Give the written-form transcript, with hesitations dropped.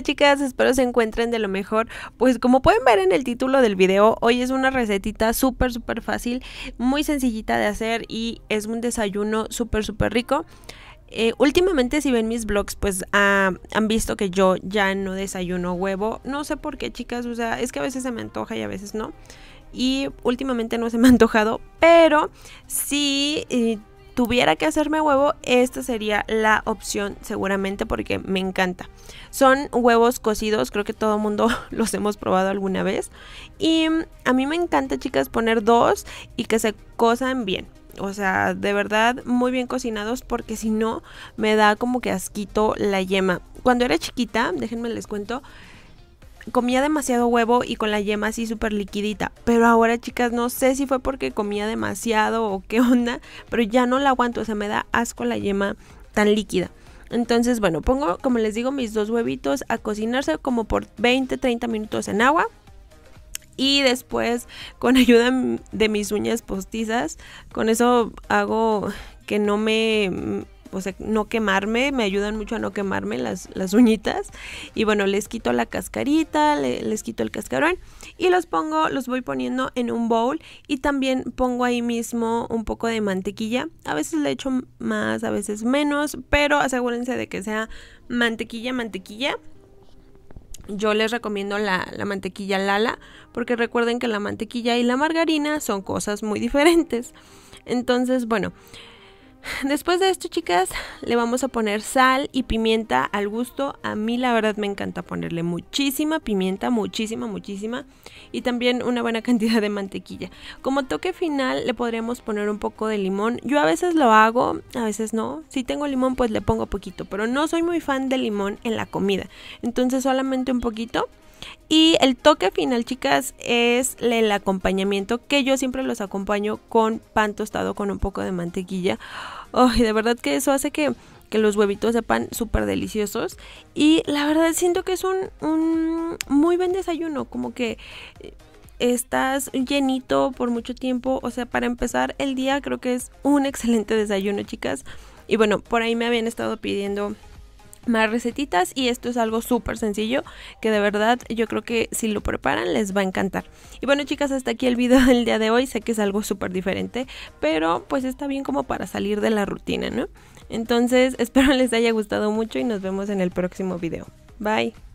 chicas? Espero se encuentren de lo mejor. Pues como pueden ver en el título del video, hoy es una recetita súper fácil, muy sencillita de hacer y es un desayuno súper rico. Últimamente si ven mis vlogs pues han visto que yo ya no desayuno huevo. No sé por qué, chicas, o sea, es que a veces se me antoja y a veces no. Y últimamente no se me ha antojado, pero si tuviera que hacerme huevo, esta sería la opción seguramente porque me encanta. Son huevos cocidos, creo que todo el mundo los hemos probado alguna vez. Y a mí me encanta, chicas, poner dos y que se cozan bien. O sea, de verdad muy bien cocinados, porque si no me da como que asquito la yema. Cuando era chiquita, déjenme les cuento, comía demasiado huevo y con la yema así súper liquidita, pero ahora, chicas, no sé si fue porque comía demasiado o qué onda, pero ya no la aguanto, o sea, me da asco la yema tan líquida. Entonces, bueno, pongo, como les digo, mis dos huevitos a cocinarse como por 20-30 minutos en agua. Y después, con ayuda de mis uñas postizas, con eso hago que no me... O sea, no quemarme, me ayudan mucho a no quemarme las uñitas. Y bueno, les quito la cascarita, les quito el cascarón y los voy poniendo en un bowl. Y también pongo ahí mismo un poco de mantequilla. A veces le echo más, a veces menos, pero asegúrense de que sea mantequilla. Yo les recomiendo la mantequilla Lala, porque recuerden que la mantequilla y la margarina son cosas muy diferentes. Entonces, bueno, después de esto, chicas, le vamos a poner sal y pimienta al gusto. A mí la verdad me encanta ponerle muchísima pimienta, muchísima. Y también una buena cantidad de mantequilla. Como toque final le podríamos poner un poco de limón. Yo a veces lo hago, a veces no. Si tengo limón pues le pongo poquito, pero no soy muy fan de limón en la comida. Entonces solamente un poquito. Y el toque final, chicas, es el acompañamiento, que yo siempre los acompaño con pan tostado con un poco de mantequilla. Ay, de verdad que eso hace que los huevitos sepan súper deliciosos. Y la verdad siento que es un muy buen desayuno, como que estás llenito por mucho tiempo. O sea, para empezar el día creo que es un excelente desayuno, chicas. Y bueno, por ahí me habían estado pidiendo más recetitas y esto es algo súper sencillo que de verdad yo creo que si lo preparan les va a encantar. Y bueno, chicas, hasta aquí el video del día de hoy. Sé que es algo súper diferente, pero pues está bien como para salir de la rutina, ¿no? Entonces espero les haya gustado mucho y nos vemos en el próximo video. Bye.